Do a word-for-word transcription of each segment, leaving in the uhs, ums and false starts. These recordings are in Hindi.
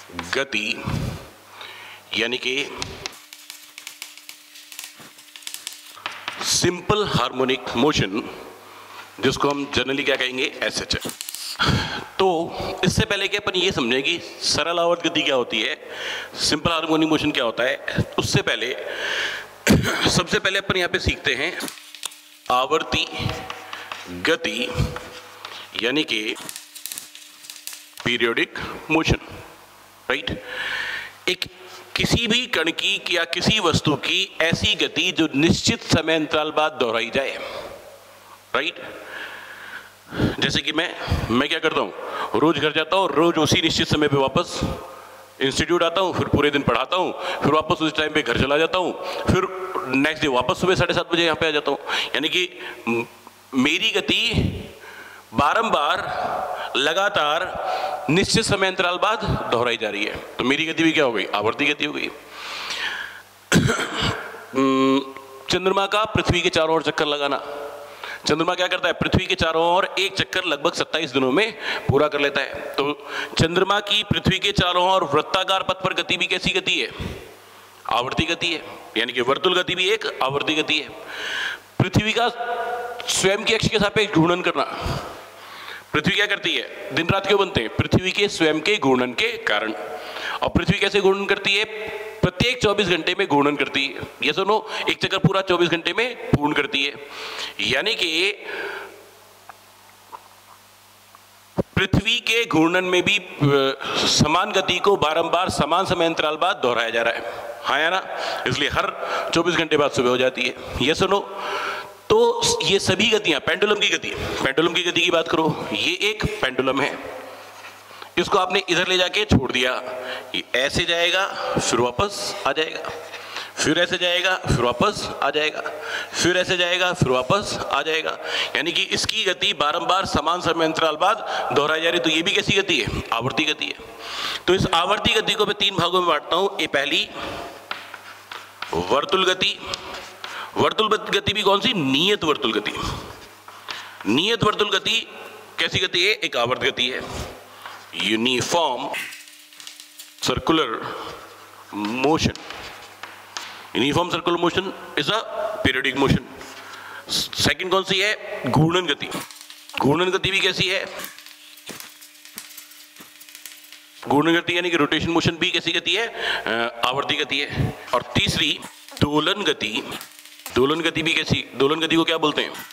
गति यानी कि सिंपल हार्मोनिक मोशन, जिसको हम जनरली क्या कहेंगे, एस एच। तो इससे पहले कि अपन ये समझें कि सरल आवर्त गति क्या होती है, सिंपल हार्मोनिक मोशन क्या होता है, उससे पहले सबसे पहले अपन यहाँ पे सीखते हैं आवर्ती गति यानी कि पीरियोडिक मोशन, राइट। एक किसी भी कण की या किसी वस्तु की ऐसी गति जो निश्चित समय अंतराल बाद दोहराई जाए, राइट। जैसे कि मैं मैं क्या करता हूँ, रोज घर जाता हूँ, रोज उसी निश्चित समय पे वापस इंस्टीट्यूट आता हूँ, फिर पूरे दिन पढ़ाता हूँ, फिर वापस उस टाइम पे घर चला जाता हूँ, फिर नेक्स्ट डे वापस सुबह साढ़े सात बजे यहाँ पे आ जाता हूँ। यानी कि मेरी गति बारंबार लगातार निश्चित समय अंतराल बाद दोहराई जा रही है, तो मेरी गति भी क्या हो गई, आवर्ती गति हो गई। चंद्रमा का पृथ्वी के चारों ओर चक्कर लगाना, चंद्रमा क्या करता है, पृथ्वी के चारों ओर एक चक्कर लगभग सत्ताईस दिनों में पूरा कर लेता है। तो चंद्रमा की पृथ्वी के चारों ओर वृत्ताकार पथ पर गति भी कैसी गति है, आवर्ती गति है। यानी कि वर्तुल गति भी एक आवर्ती गति है। पृथ्वी का स्वयं के अक्ष के सापेक्ष घूर्णन करना, पृथ्वी क्या करती है, दिन रात क्यों बनते हैं, पृथ्वी के स्वयं के घूर्णन के कारण। और पृथ्वी कैसे घूर्णन करती है, प्रत्येक चौबीस घंटे में घूर्णन करती है। ये सुनो, एक चक्कर पूरा चौबीस घंटे में पूर्ण करती है। यानी कि पृथ्वी के घूर्णन में भी समान गति को बारंबार समान समय अंतराल बाद दोहराया जा रहा है, हाँ या ना। इसलिए हर चौबीस घंटे बाद सुबह हो जाती है। ये सुनो, तो ये सभी गतियां, पेंडुलम की गति, पेंडुलम की गति की बात करो, ये एक पेंडुलम है, इसको आपने इधर ले जाके छोड़ दिया, ये ऐसे जाएगा फिर वापस आ जाएगा, फिर ऐसे जाएगा फिर वापस आ जाएगा, फिर ऐसे जाएगा फिर वापस आ जाएगा। यानी कि इसकी गति बारंबार समान समय अंतराल बाद दोहराई जा रही। तो ये भी कैसी गति है, आवर्ती गति है। तो इस आवर्ती गति को मैं तीन भागों में बांटता हूं। ये पहली वर्तुल गति, वर्तुल गति भी कौन सी, नियत वर्तुल गति। नियत वर्तुल गति कैसी गति है, एक आवर्त गति है। Uniform circular motion, uniform circular motion is a periodic motion. Second कौन सी है, घूर्णन गति। घूर्णन गति भी कैसी है, घूर्णन गति यानी कि रोटेशन मोशन भी कैसी गति है, आवर्ती गति है। और तीसरी दोलन गति, दोलन गति भी कैसी, दोलन गति को क्या बोलते हैं,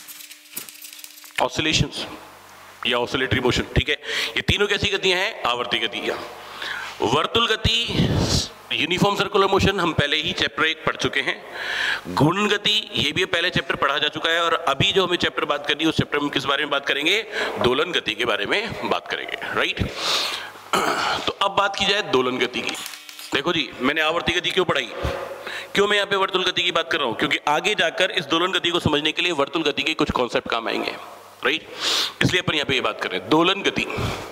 ऑसिलेशंस या ऑसिलेटरी मोशन, ठीक है। ये तीनों कैसी गतियां हैं, आवर्ती गतियां। वर्तुल गति, यूनिफॉर्म सर्कुलर मोशन हम पहले ही चैप्टर एक पढ़ चुके हैं। घूर्णन गति, ये भी पहले चैप्टर पढ़ा जा चुका है। और अभी जो हमें चैप्टर बात करनी है, उस चैप्टर में किस बारे में बात करेंगे, दोलन गति के बारे में बात करेंगे, राइट। तो अब बात की जाए दोलन गति की। देखो जी, मैंने आवर्ती गति क्यों पढ़ाई, क्यों मैं यहाँ पे वर्तुल गति की बात कर रहा हूँ, क्योंकि आगे जाकर इस दोलन गति को समझने के लिए वर्तुल गति के कुछ कॉन्सेप्ट काम आएंगे, राइट। इसलिए अपन यहाँ पे ये बात कर रहे हैं, दोलन गति।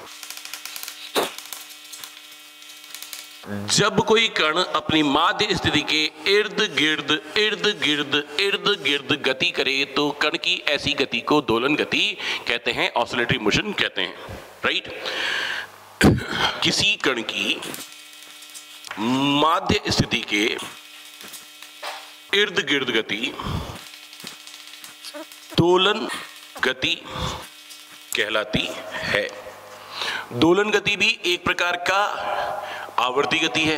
जब कोई कण अपनी माध्य स्थिति के इर्द गिर्द इर्द गिर्द इर्द गिर्द गति करे तो कण की ऐसी गति को दोलन गति कहते हैं, ऑसिलेटरी मोशन कहते हैं, राइट। किसी कण की माध्य स्थिति के इर्द गिर्द गति दोलन गति कहलाती है। दोलन गति भी एक प्रकार का आवर्ती गति है।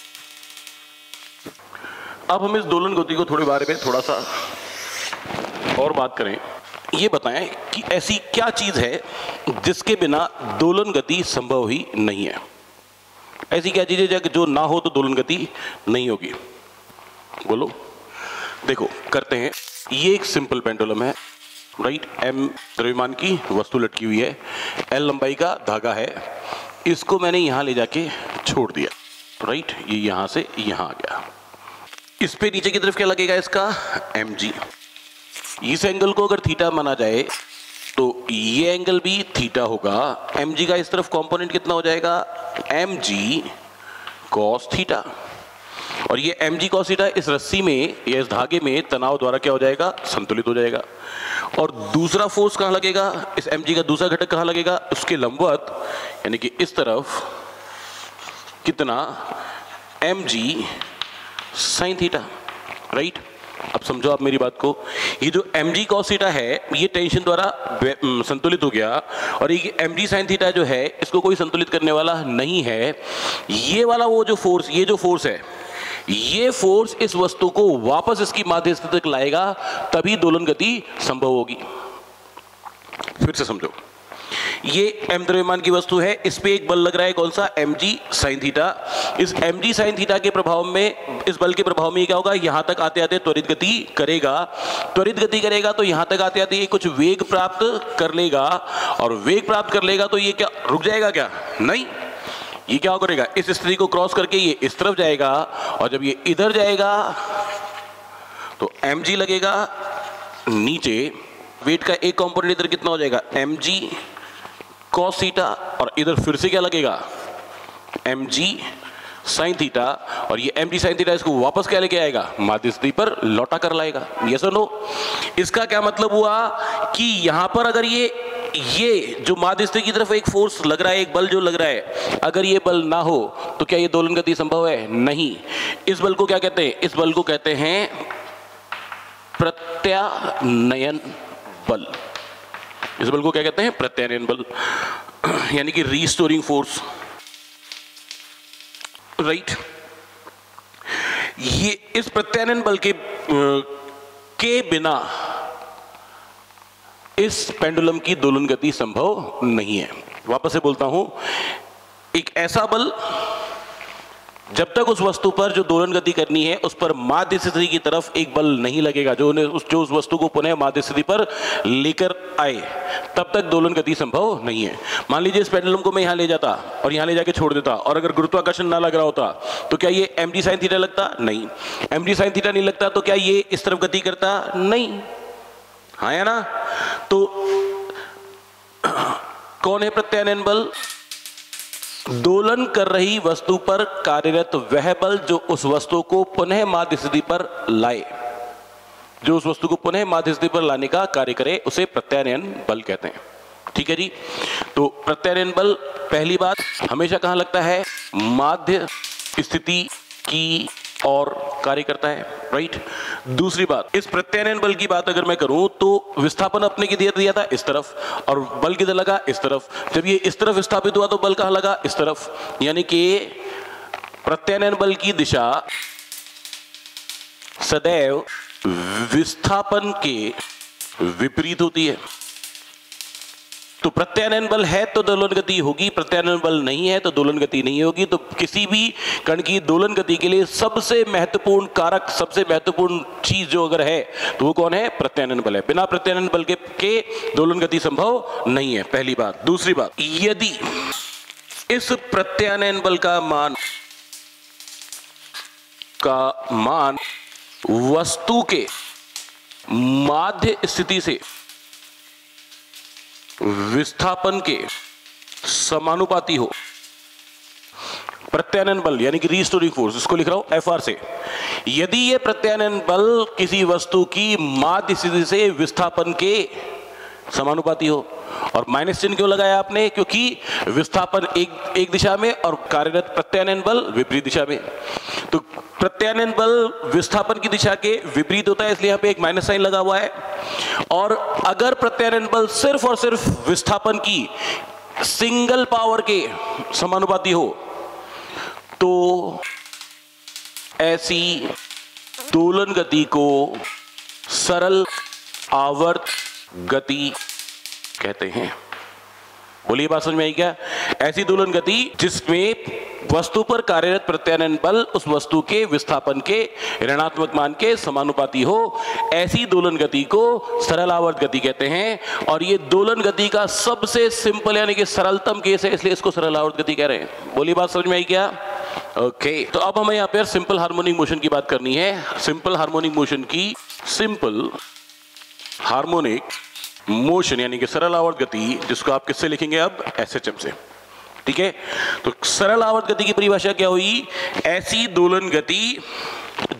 अब हम इस दोलन गति को थोड़े बारे में थोड़ा सा और बात करें। ये बताएं कि ऐसी क्या चीज है जिसके बिना दोलन गति संभव ही नहीं है। ऐसी क्या चीज है जो ना हो तो दोलन गति नहीं होगी, बोलो। देखो करते हैं, ये एक सिंपल पेंडुलम है, राइट। एम द्रव्यमान की वस्तु लटकी हुई है, एल लंबाई का धागा है, इसको मैंने यहां ले जाके छोड़ दिया, राइट। ये यहां से यहां आ गया। इस पे नीचे की तरफ क्या लगेगा, इसका एम जी। इस एंगल को अगर थीटा माना जाए तो ये एंगल भी थीटा होगा। एम जी का इस तरफ कंपोनेंट कितना हो जाएगा, एम जी कॉस थीटा। और ये एम जी कॉस थीटा इस रस्सी में या इस धागे में तनाव द्वारा क्या हो जाएगा, संतुलित हो जाएगा। और दूसरा फोर्स कहाँ लगेगा, इस एम जी का दूसरा घटक कहाँ लगेगा, उसके लंबवत, यानी कि इस तरफ कितना M G sine theta, right. अब समझो आप मेरी बात को, ये जो एम जी कॉस थीटा है ये टेंशन द्वारा संतुलित हो गया, और ये एम जी साइन थीटा जो है इसको कोई संतुलित करने वाला नहीं है। ये वाला वो जो फोर्स, ये जो फोर्स है, ये फोर्स इस वस्तु को वापस इसकी माध्य स्थिति तक लाएगा, तभी दोलन गति संभव होगी। फिर से समझो, ये m द्रव्यमान की वस्तु है, इस पे एक बल लग रहा है, कौन सा, mg sin थीटा। इस mg sin थीटा के प्रभाव में, इस बल के प्रभाव में ये क्या होगा, यहां तक आते आते त्वरित गति करेगा। त्वरित गति करेगा तो यहां तक आते आते ये कुछ वेग प्राप्त कर लेगा, और वेग प्राप्त कर लेगा तो ये क्या रुक जाएगा क्या, नहीं, ये क्या करेगा, इस स्थिति को क्रॉस करके ये इस तरफ जाएगा, और जब ये इधर जाएगा तो mg लगेगा नीचे, वेट का एक कंपोनेंट इधर कितना हो जाएगा, mg cos थीटा, और इधर फिर से क्या लगेगा, mg sin थीटा, और ये mg sin थीटा इसको वापस क्या लेके आएगा, माध्य स्थिति पर लौटा कर लाएगा। यस और नो। इसका क्या मतलब हुआ कि यहां पर अगर ये ये जो माध्य स्थिति की तरफ एक फोर्स लग रहा है, एक बल जो लग रहा है, अगर ये बल ना हो तो क्या ये दोलन गति संभव है, नहीं। इस बल को क्या कहते हैं, इस बल को कहते हैं प्रत्यानयन बल। इस बल को क्या कहते हैं, प्रत्यानयन बल, यानी कि रीस्टोरिंग फोर्स, राइट। ये इस प्रत्यानयन बल के के बिना इस पेंडुलम की दोलन गति संभव नहीं है। वापस से बोलता हूं, एक ऐसा बल जब तक उस वस्तु पर जो दोलन गति करनी है उस पर माध्य स्थिति की तरफ एक बल नहीं लगेगा जो उस जो उस वस्तु को पुनः माध्य स्थिति पर लेकर आए, तब तक दोलन गति संभव नहीं है। मान लीजिए इस पेंडुलम को मैं यहां ले जाता और यहां ले जाके छोड़ देता, और अगर गुरुत्वाकर्षण ना लग रहा होता तो क्या ये एम जी साइन थीटा लगता, नहीं। एम जी साइन थीटा नहीं लगता तो क्या ये इस तरफ गति करता, नहीं, हाँ या ना। तो कौन है प्रत्यानयन बल, दोलन कर रही वस्तु पर कार्यरत वह बल जो उस वस्तु को पुनः माध्य स्थिति पर लाए, जो उस वस्तु को पुनः माध्य स्थिति पर लाने का कार्य करे, उसे प्रत्यानयन बल कहते हैं। ठीक है जी। तो प्रत्यानयन बल पहली बात हमेशा कहां लगता है, माध्य स्थिति की और कार्य करता है, राइट। दूसरी बात, इस प्रत्यानयन बल की बात अगर मैं करूं तो विस्थापन अपने की दिया दिया था इस तरफ, और बल किधर लगा, इस तरफ। जब ये इस तरफ स्थापित हुआ तो बल कहां लगा, इस तरफ, यानी कि प्रत्यानयन बल की दिशा सदैव विस्थापन के विपरीत होती है। तो प्रत्यानयन बल है तो दोलन गति होगी, प्रत्यानयन बल नहीं है तो दोलन गति नहीं होगी। तो किसी भी कण की दोलन गति के लिए सबसे महत्वपूर्ण कारक, सबसे महत्वपूर्ण चीज जो अगर है तो वो कौन है, प्रत्यानयन बल है। बिना प्रत्यानयन बल के, के दोलन गति संभव नहीं है, पहली बात। दूसरी बात, यदि इस प्रत्यानयन बल का मान का मान वस्तु के माध्य स्थिति से विस्थापन के समानुपाती हो, प्रत्यानयन बल यानी कि रीस्टोरिंग फोर्स, इसको लिख रहा हूं एफ आर से, यदि ये प्रत्यानयन बल किसी वस्तु की माध्य स्थिति से विस्थापन के समानुपाती हो। और माइनस चिन्ह क्यों लगाया आपने, क्योंकि विस्थापन एक एक दिशा में और कार्यरत प्रत्यानयन बल विपरीत दिशा में। तो प्रत्यानयन बल विस्थापन की दिशा के विपरीत होता है, इसलिए यहां पे एक माइनस साइन लगा हुआ है। और अगर प्रत्यानयन बल सिर्फ और सिर्फ विस्थापन की सिंगल पावर के समानुपाती हो तो ऐसी दोलन गति को सरल आवर्त गति कहते हैं। बोलिए, बात समझ में आई क्या? ऐसी दोलन गति जिसमें वस्तु पर कार्यरत प्रत्यानयन बल उस वस्तु के विस्थापन के ऋणात्मक मान के समानुपाती हो, ऐसी दोलन गति को सरल आवर्त गति कहते हैं। और ये दोलन गति का सबसे सिंपल यानी कि सरलतम केस है, इसलिए इसको सरल आवर्त गति कह रहे हैं। बोलिए, बात समझ में आई क्या? Okay okay. तो अब हमें यहाँ पे सिंपल हार्मोनिक मोशन की बात करनी है। सिंपल हार्मोनिक मोशन की सिंपल हार्मोनिक मोशन यानी कि सरल आवर्त गति, जिसको आप किससे लिखेंगे अब, एस एच एम से। ठीक है, तो सरल आवर्त गति की परिभाषा क्या हुई, ऐसी दोलन गति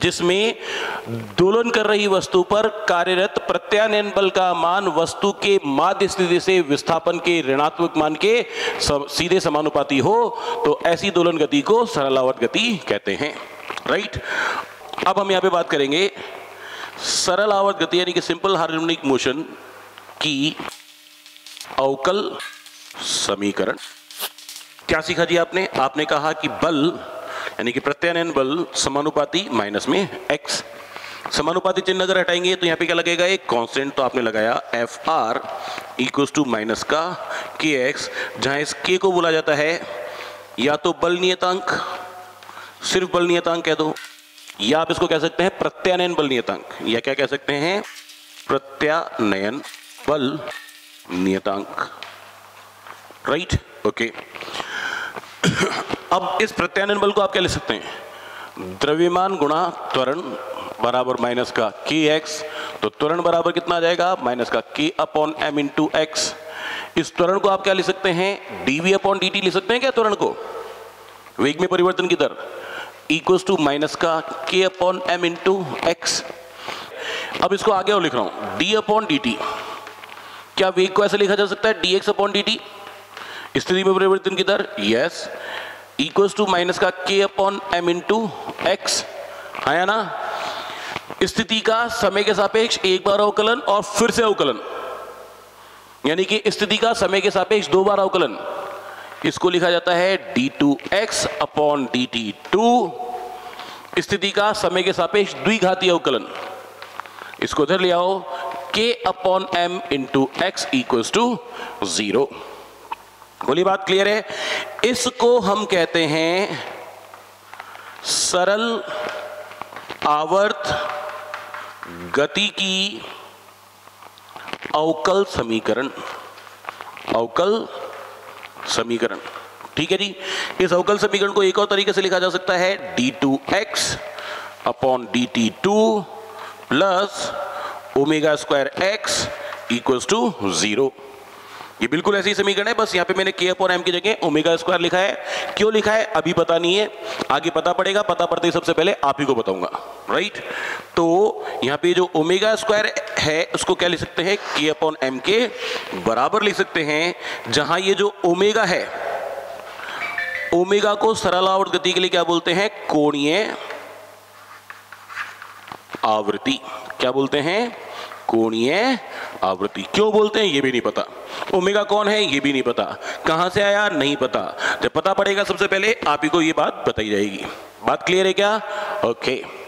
जिसमें दोलन कर रही वस्तु पर कार्यरत प्रत्यानयन बल का मान वस्तु के माध्य स्थिति से विस्थापन के ऋणात्मक मान के सीधे समानुपाती हो, तो ऐसी दोलन गति को सरलावर्त गति कहते हैं। राइट, अब हम यहां पे बात करेंगे सरलावर्त गति यानी कि सिंपल हार्मोनिक मोशन की अवकल समीकरण। क्या सीखा जी आपने? आपने कहा कि बल यानी कि प्रत्यानयन बल समानुपाती माइनस में x, समानुपाती चिन्ह अगर हटाएंगे तो यहां पे क्या लगेगा? एक कांस्टेंट, तो आपने लगाया F R equals to minus का के एक्स, जहां इस के को बोला जाता है या तो बल नियतांक, सिर्फ बल नियतांक कह दो, या आप इसको कह सकते हैं प्रत्यानयन बल नियतांक, या क्या कह सकते हैं? प्रत्यानयन बल नियतांक। Right, okay. अब इस प्रत्यानयन बल को आप क्या लिख सकते हैं? द्रव्यमान गुणा त्वरण बराबर माइनस का के एक्स, तो त्वरण बराबर कितना आ जाएगा? माइनस का K upon M into x. इस त्वरण को आप क्या लिख सकते हैं? डीवी अपॉन डी टी लिख सकते हैं क्या? त्वरण को वेग में परिवर्तन की दर इक्वल्स टू माइनस का K upon M into x. अब इसको आगे और लिख रहा हूं, डी अपॉन डी टी। क्या वेग को ऐसे लिखा जा सकता है? D X upon D T, स्थिति में परिवर्तन की दर, यस, इक्वल्स टू माइनस का K upon M into x, है ना? स्थिति का समय के सापेक्ष एक बार अवकलन और फिर से अवकलन, यानी कि स्थिति का समय के सापेक्ष दो बार अवकलन, इसको लिखा जाता है D two X upon D T two. स्थिति का समय के सापेक्ष द्विघातीय अवकलन, इसको इधर ले आओ, K upon M into X equals to zero. बोली बात क्लियर है? इसको हम कहते हैं सरल आवर्त गति की अवकल समीकरण, अवकल समीकरण। ठीक है जी। इस अवकल समीकरण को एक और तरीके से लिखा जा सकता है D two X upon D T two plus omega square X equals to zero. ये बिल्कुल ऐसी समीकरण है, बस यहाँ पे मैंने के अपॉन एम की जगह ओमेगा स्क्वायर लिखा है। क्यों लिखा है अभी पता नहीं है, आगे पता पड़ेगा। पता पड़ते ही सबसे पहले आप ही को बताऊंगा। राइट, तो यहाँ पे जो ओमेगा स्क्वायर है उसको क्या लिख सकते हैं? के अपॉन एम के बराबर लिख सकते हैं, जहां ये जो ओमेगा है, ओमेगा को सरलावर्त गति के लिए क्या बोलते हैं? कोणीय आवृत्ति। क्या बोलते हैं? कोणीय आवृत्ति। क्यों बोलते हैं ये भी नहीं पता। ओमेगा कौन है ये भी नहीं पता। कहां से आया नहीं पता। जब पता पड़ेगा सबसे पहले आप ही को ये बात बताई जाएगी। बात क्लियर है क्या? ओके।